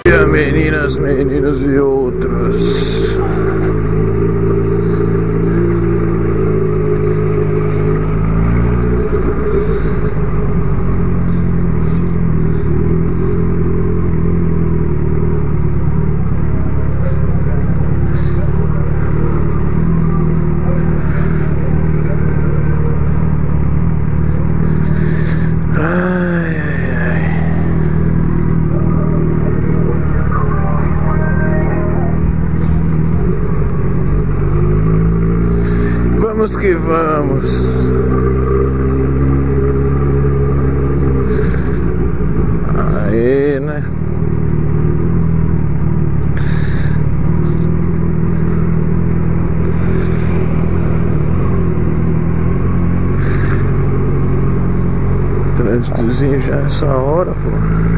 dia, meninas, meninos e outros. Vamos que vamos. Aí, né? Trânsitozinho já essa hora, pô.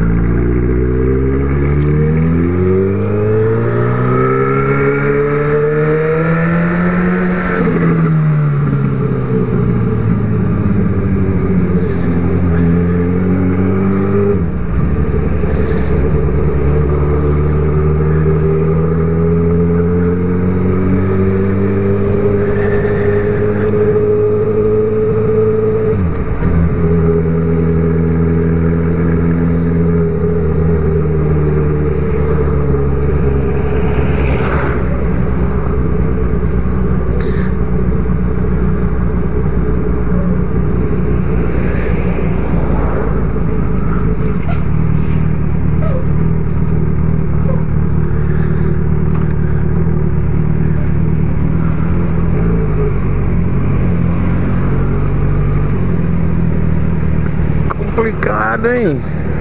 Complicado, hein?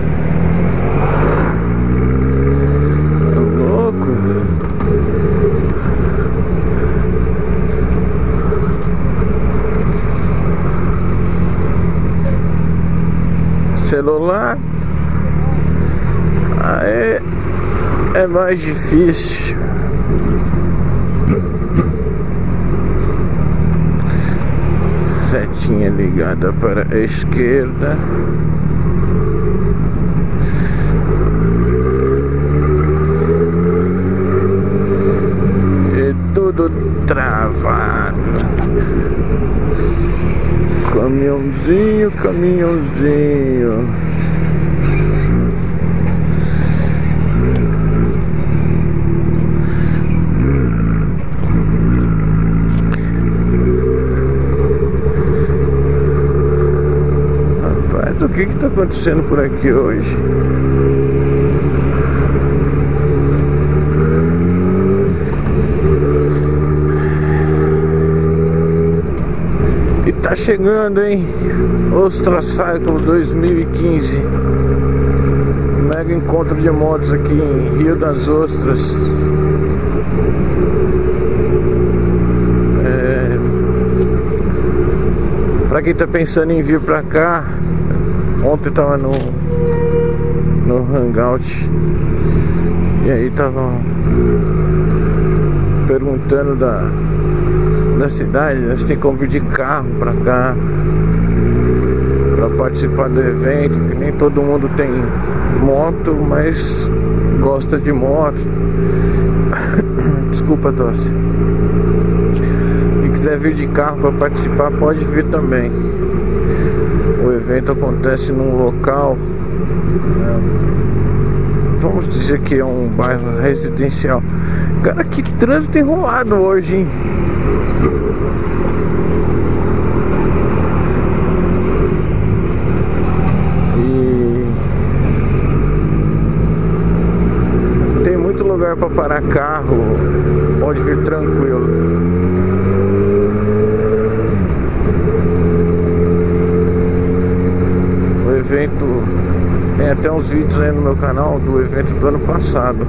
Tá louco? Celular aí é mais difícil. Setinha ligada para a esquerda. E tudo travado. Caminhãozinho, caminhãozinho. O que está acontecendo por aqui hoje? E tá chegando, hein? Ostra Cycle 2015. Mega encontro de motos aqui em Rio das Ostras. Pra quem tá pensando em vir pra cá, ontem tava no Hangout e aí tava perguntando da cidade, né? Se tem como vir de carro pra cá pra participar do evento, que nem todo mundo tem moto, mas gosta de moto. Desculpa a tosse. Quem quiser vir de carro pra participar pode vir também. O evento acontece num local, vamos dizer que é um bairro residencial. Cara, que trânsito enrolado hoje, hein? E tem muito lugar para parar carro, pode vir tranquilo. Evento, tem até uns vídeos aí no meu canal do evento do ano passado.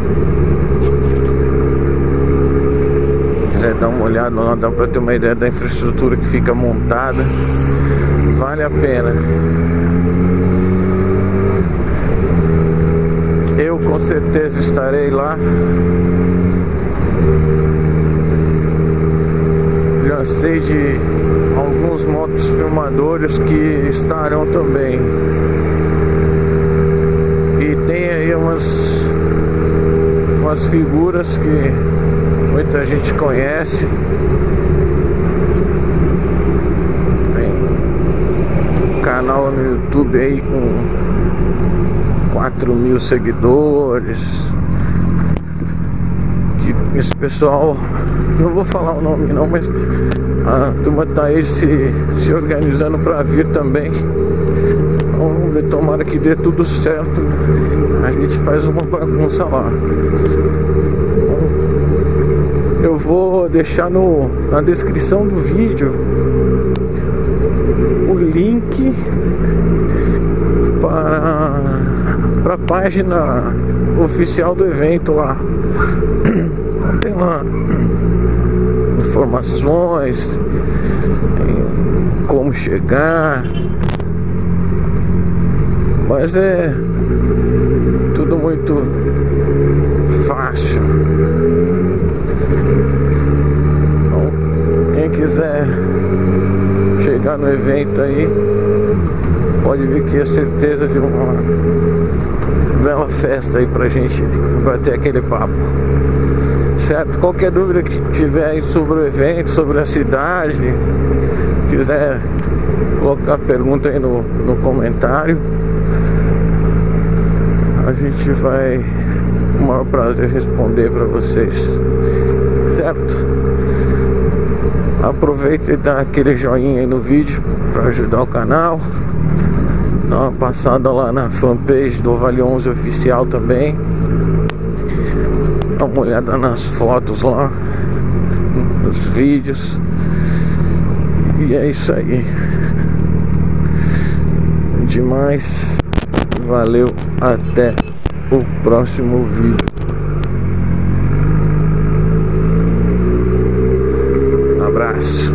Se quiser dar uma olhada lá, dá pra ter uma ideia da infraestrutura que fica montada. Vale a pena. Eu com certeza estarei lá. Já sei de alguns motos filmadores que estarão também. E tem aí umas umas figuras que muita gente conhece. Tem um canal no YouTube aí com 4.000 seguidores. Que esse pessoal, não vou falar o nome não, mas a turma tá aí se organizando para vir também. Vamos ver, tomara que dê tudo certo. A gente faz uma bagunça lá. Eu vou deixar na descrição do vídeo o link para a página oficial do evento lá. Tem lá informações, como chegar, mas é tudo muito fácil. Então, quem quiser chegar no evento aí, pode vir que é certeza de uma bela festa aí pra gente bater aquele papo. Certo? Qualquer dúvida que tiver aí sobre o evento, sobre a cidade, quiser colocar pergunta aí no comentário, a gente vai com o maior prazer responder para vocês. Certo? Aproveita e dá aquele joinha aí no vídeo para ajudar o canal. Dá uma passada lá na fanpage do Vale 11 Oficial também. Dá uma olhada nas fotos lá, nos vídeos. E é isso aí. Demais. Valeu. Até o próximo vídeo. Abraço.